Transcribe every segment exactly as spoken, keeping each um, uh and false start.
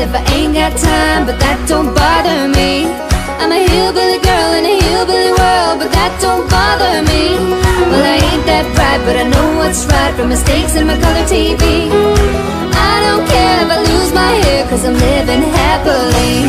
if I ain't got time, but that don't bother me. I'm a hillbilly girl in a hillbilly world, but that don't bother me. Well, I ain't that bright, but I know what's right from mistakes in my color T V. I don't care if I lose my hair, cause I'm living happily.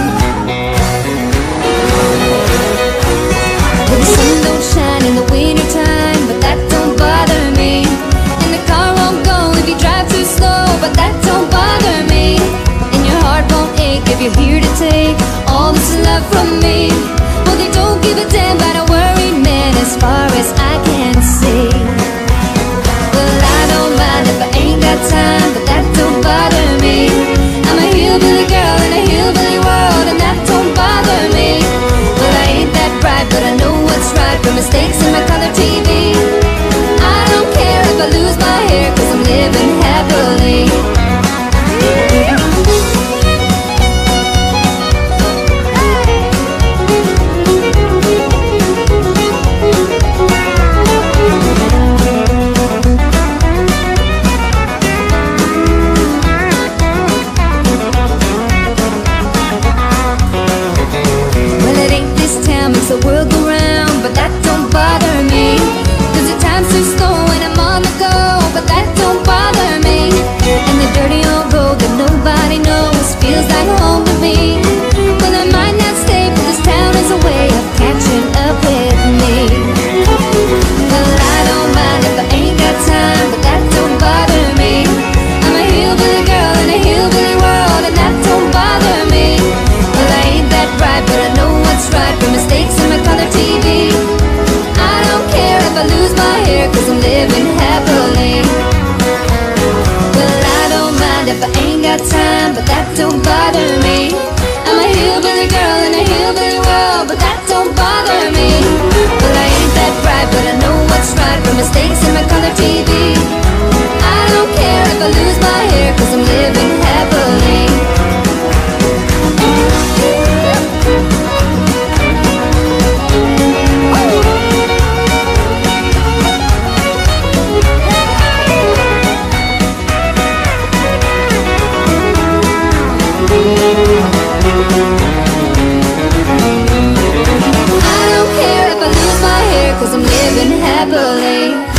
Well, the sun don't shine in the winter time, but that don't bother me. And the car won't go if you drive too slow, but that don't bother me. And your heart won't ache if you're here to take all this love from me. Well, they don't give a damn about a worried man as far as I can see. Well, I don't mind if I ain't got time, but that don't bother me. I'm a hillbilly girl in a hillbilly world, and that don't bother me. Well, I ain't that bright, but I know what's right from mistakes in my color T V. I don't care if I lose my hair, cause I'm living happily. The world go round, but that don't bother me. Cause the time's too slow and I'm on the go, but that don't bother me. And the dirty old road that nobody knows feels like home to me. Well, I might not stay, but this town is a way of catching up with me. Well, I don't mind if I ain't got time, but that don't bother me. I'm a hillbilly girl in a hillbilly world, and that don't bother me. Well, I ain't that bright, but I know what's right from mistakes in my color T V. I don't care if I lose my hair, cause I'm living happily. Well, I don't mind if I ain't got time, but that don't bother me. I'm a hillbilly girl in a hillbilly world, but that don't bother me. Well, I ain't that bright, but I know what's right from mistakes in my color T V. I don't care if I lose my hair, cause I'm living happily. I don't care if I lose my hair, cause I'm living happily.